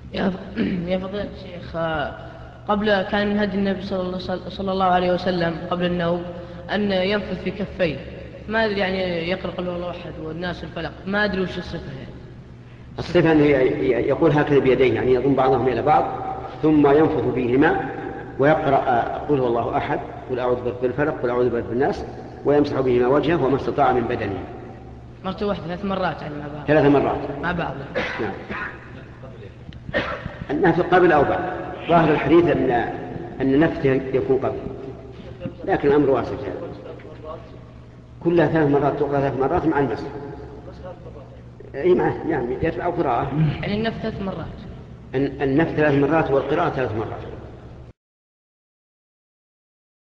يا فضيلة الشيخ، قبل كان من هدي النبي صلى الله عليه وسلم قبل النوم أن ينفث في كفيه، ما أدري يعني يقرأ قل هو الله أحد والناس الفلق، ما أدري وش الصفة يعني. الصفة أنه يقول هكذا بيديه، يعني يضم بعضهم إلى بعض ثم ينفث بهما ويقرأ قل هو الله أحد، قل أعوذ برب الفلق، قل أعوذ برب الناس، ويمسح بهما وجهه وما استطاع من بدنه. مرة واحدة 3 مرات يعني مع بعض. 3 مرات مع بعض. نعم. النفث قبل أو بعد، ظاهر الحديث أن نفثه يكون قبل، لكن الأمر واسع هذا. كلها 3 مرات تقرأ 3 مرات مع المسح. أي يعني يتبع قراءة. يعني النفث 3 مرات. النفث 3 مرات والقراءة 3 مرات.